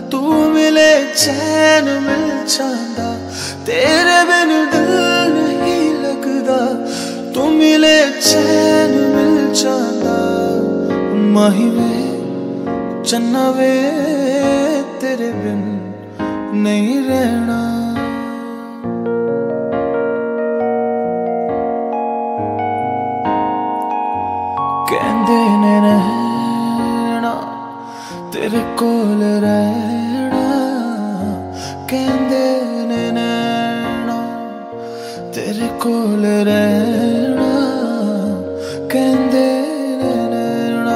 तू मिले चैन मिल जांदा, तेरे बिन दिल नहीं लगदा। तू मिले चैन मिल जांदा, माही वे चन्ना वे तेरे बिन नहीं रहना। कहंदे ने रहना तेरे कोल रहना, कहंदे ने रहना तेरे कोल रहना, कहंदे ने रहना।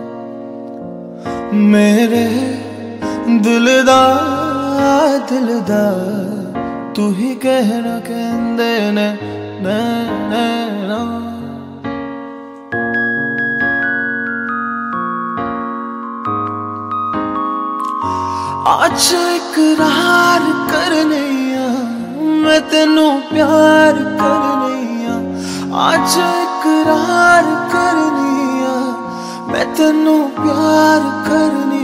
मेरे दिलदा दिलदा तू ही कहना, कहंदे ने रहना। आज इकरार करने मैं तेनू प्यार करने, आज इकरार करने मैं तेनू प्यार करने।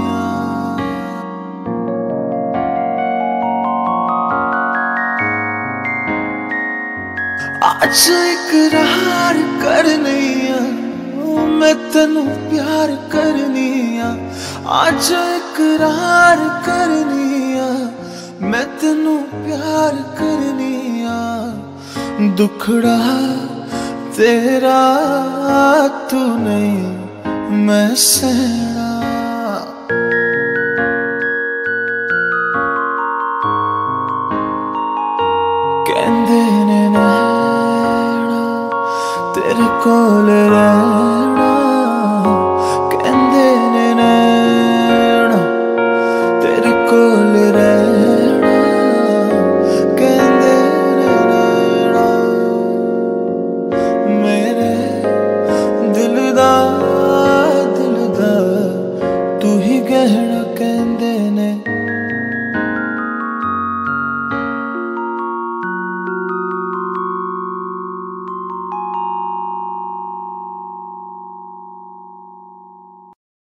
आज इकरार करने मैं तेनू प्यार करनी, आज इकरार करनी मैं तेनू प्यार करनी। दुखड़ा तेरा तू नहीं मैं सहना। कहंदे ने रहना तेरे कोल रहना,